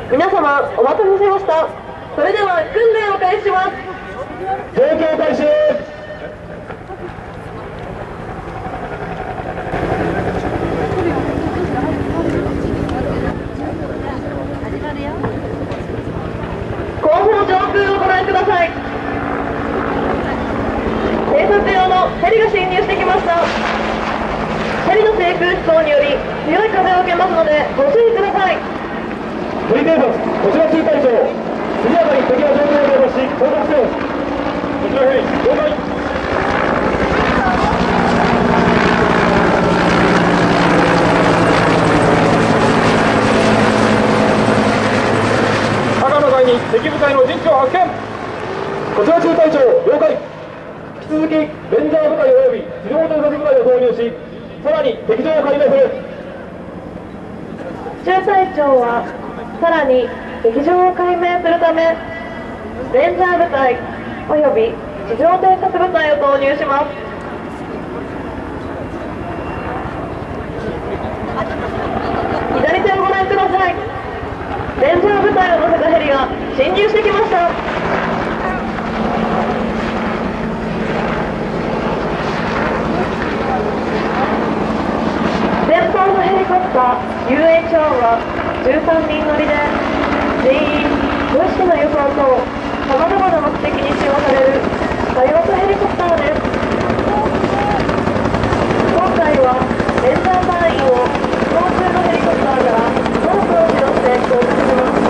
皆様お待たせしました。それでは訓練を開始します。 提供開始。 後方上空をご覧ください。偵察用のヘリが侵入してきました。ヘリの低空飛行により強い風を受けますのでご注意ください。 ヘリ偵察、こちら中隊長、速やかに敵の状況を了解し、報告せよ。こちらヘリ、了解。赤の台に敵部隊の陣地を発見。こちら中隊長、了解。引き続き、レンジャー部隊及び地上偵察部隊を投入し、さらに敵情を解明する。 中隊長はさらに敵情を解明するためレンジャー部隊および地上偵察部隊を投入します。左手をご覧ください。レンジャー部隊を乗せたヘリが侵入してきました。前方のヘリコプター UH-1 は13人乗りで全員物資の輸送等さまざまな目的に使用される多用途ヘリコプターです。今回はレンジャー隊員を操縦のヘリコプターからロープを使用して降下します。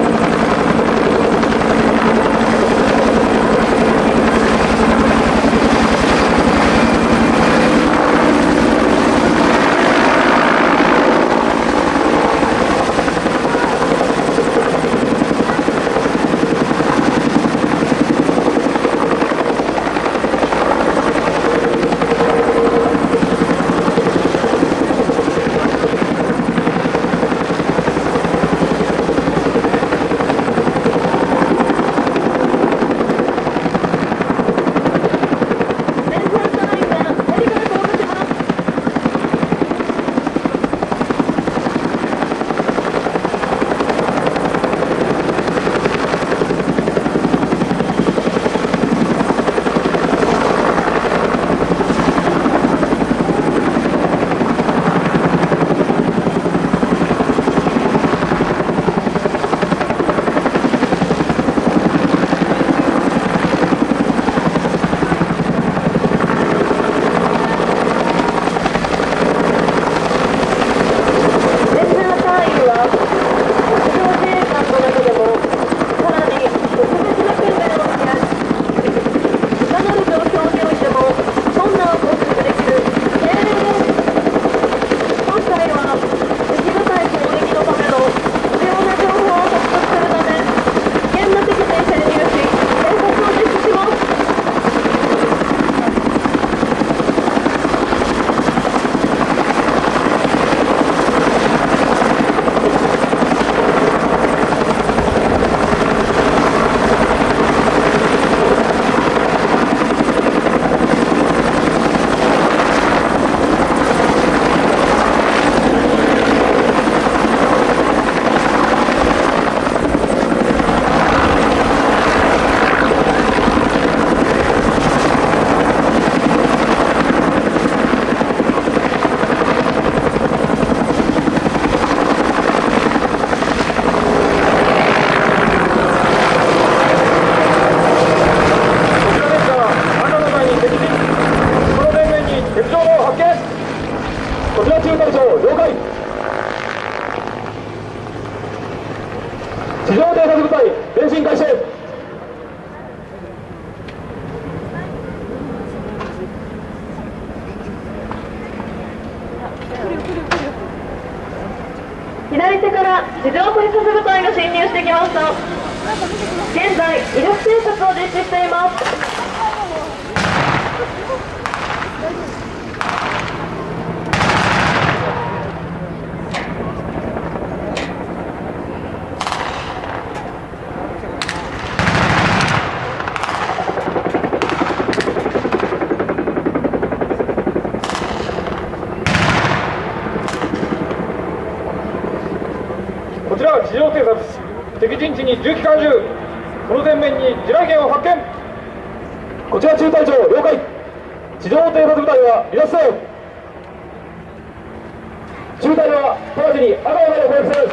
左手から地上偵察部隊が侵入してきました。現在威力偵察を実施しています。 こちら地上偵察、敵陣地に重機関銃、その前面に地雷原を発見。こちら中隊長、了解。地上偵察部隊は離脱せよ。中隊は直ちに赤山まで攻撃する。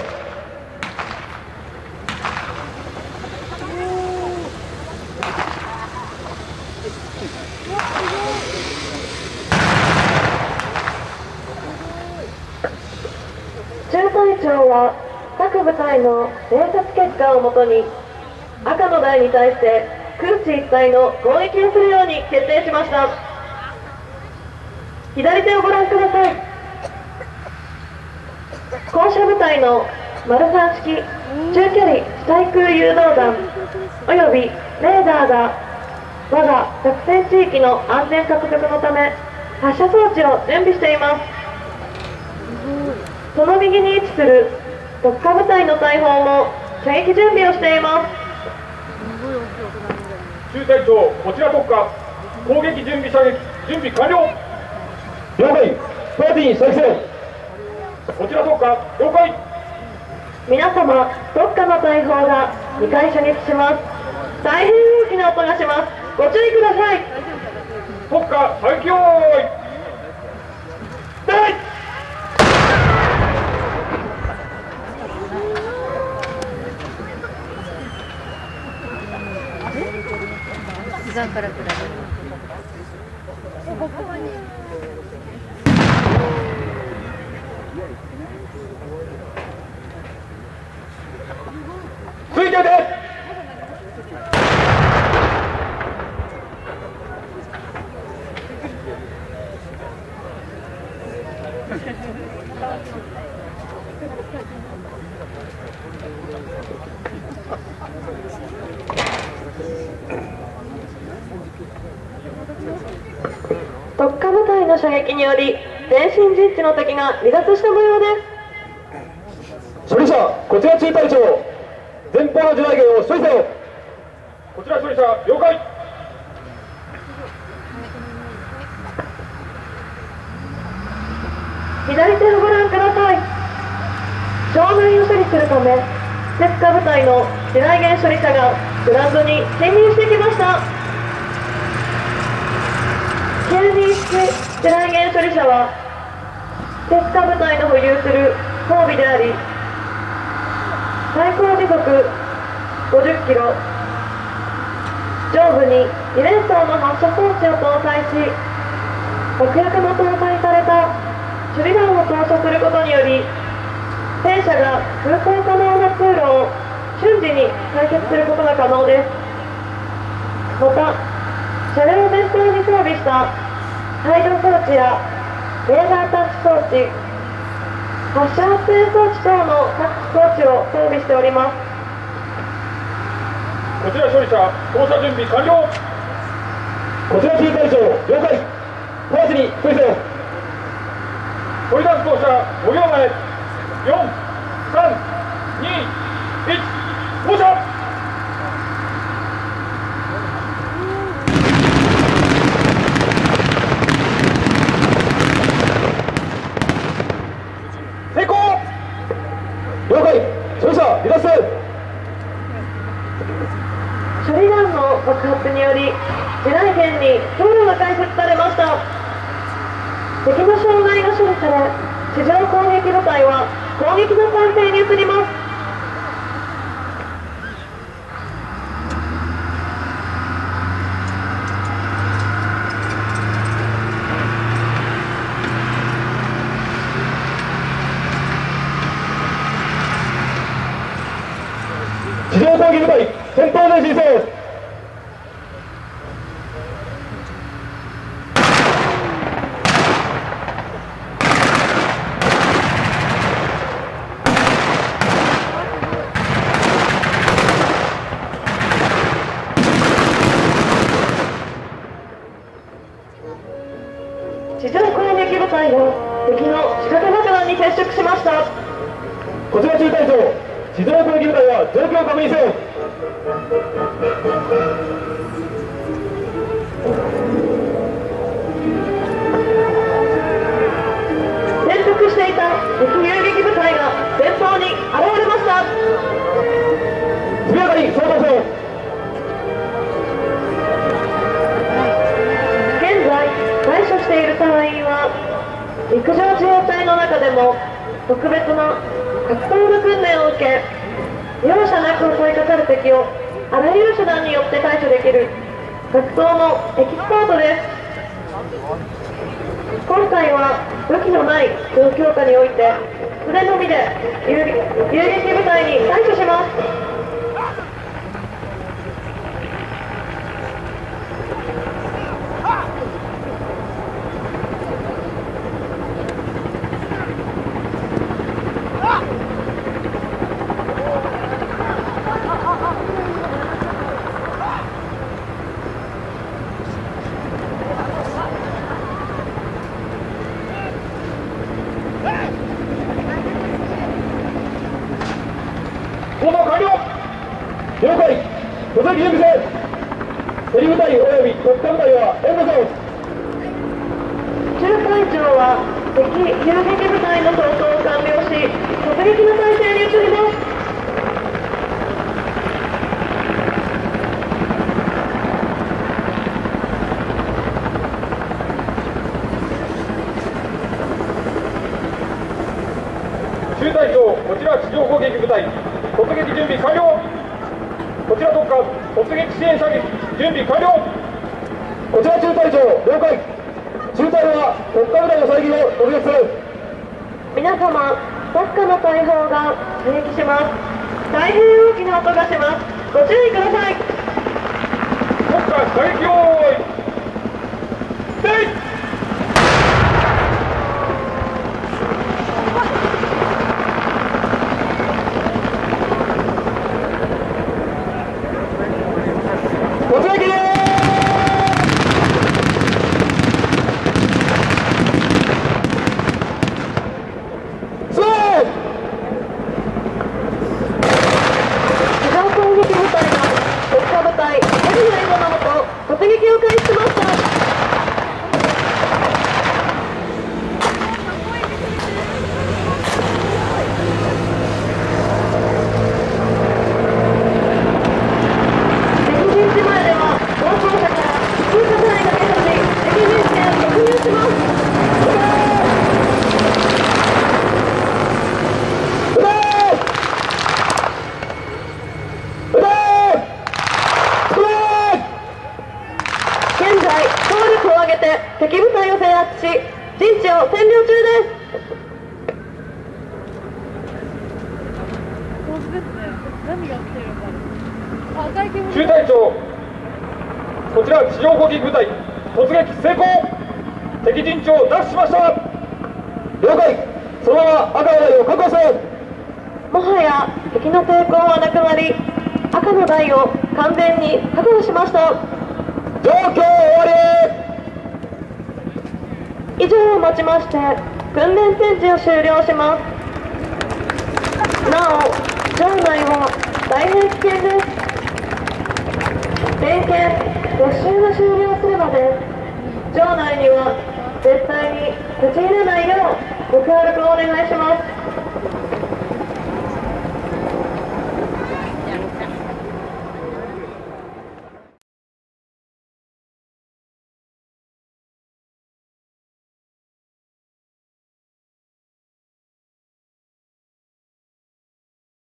中隊長は各部隊の偵察結果をもとに赤の台に対して空地一帯の攻撃をするように決定しました。左手をご覧ください。校舎部隊のマルサー式中距離地対空誘導弾およびレーダーが我が作戦地域の安全獲得のため発射装置を準備しています。その右に位置する特化部隊の大砲も射撃準備をしています。 中隊長、こちら特化、攻撃準備射撃準備完了。了解。直ちに射撃せよ。こちら特化、了解。 皆様、特化の大砲が2回射撃します。大変大きな音がします。ご注意ください。 特化射撃用意。 普段から比べるついてて。 特化部隊の射撃により前進陣地の敵が離脱した模様です。 処理者、こちら中隊長、前方の地雷原を処理せよ。こちら処理者、了解。 左手をご覧ください。障害を処理するため鉄化部隊の地雷原処理車がグラウンドに侵入してきました。921地雷原処理車は鉄化部隊の保有する装備であり、最高時速50キロ、上部に2連装の発射装置を搭載し、爆薬も搭載された手榴弾を投射することにより戦車が通行可能な通路を瞬時に開設することが可能です。また車両前方に装備したサイド装置やレーダー探知装置、発射発煙装置等の各装置を装備しております。 こちら処理者、降車準備完了。こちら中隊長、了解。直ちに処理せよ。処理弾降車5秒前。4、3、2、1、降車。成功。了解。処理車離脱せよ。 処理弾の爆発により地雷原に道路が開設されました。敵の障害が処理され地上攻撃部隊は攻撃の態勢に移ります。 地上攻撃部隊先頭前進せよ。 地上攻撃部隊が敵の仕掛け爆弾に接触しました。 こちら中隊長、地上攻撃部隊は状況を確認せよ。 潜伏していた敵遊撃部隊が前方に現れました。 速やかに総統せよ。 現在対処している隊員は陸上自衛隊の中でも特別な格闘技訓練を受け、容赦なく襲いかかる敵をあらゆる手段によって対処できる格闘のエキスパートです。今回は武器のない状況下において素手のみで遊撃部隊に対処します。 行動完了。了解。突撃準備せ。ヘリ部隊および特艦部隊は援護せよ。 中隊長は敵遊撃部隊の走行を完了し、突撃の態勢に移ります。 中隊長、こちら地上攻撃部隊突撃準備完了。こちら特艦突撃支援射撃準備完了。こちら中隊長、了解。中隊は特艦部隊の射撃を突撃する。 皆様、特艦の大砲が射撃します。大変大きな音がします。ご注意ください。 特艦射撃用意せい。 突撃を開始しました。敵陣地前では暴走車から通過隊が出たし、敵陣地へ突入します。現在、総力を挙げて敵部隊を制圧し、陣地を占領中です。 中隊長、こちら地上攻撃部隊突撃成功。敵陣地を奪取しました。了解。そのまま赤の台を確保せよ。 もはや敵の抵抗はなくなり、赤の台を完全に確保しました。 状況終わり。 以上をもちまして訓練展示を終了します。なお場内は大変危険です。点検5周が終了するまで場内には絶対に立ち入らないようご協力をお願いします。